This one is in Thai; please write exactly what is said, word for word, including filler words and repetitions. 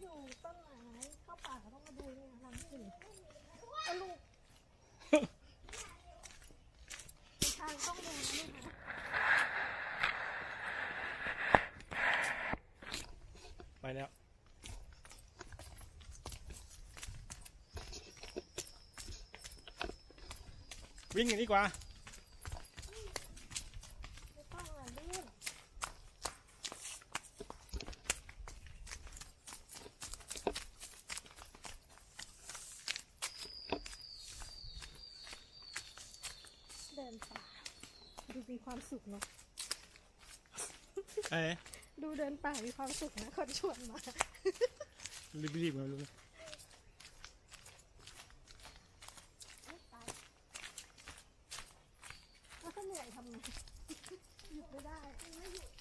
ดูต้นไม้เข้าป่าก็ต้องมาดูเนี่ยรังสิเอาลูกทางต้องดูนะคะไปแล้ววิ่งกันดีกว่าไม่ต้องอ่ะลื่นเดินป่าดูมีความสุขเนาะเอ้ดูเดินป่ามีความสุขนะคนชวนมารีบๆกันลูกแล้วก็เหนื่อยทำไงหยุดไม่ได้ไม่หยุด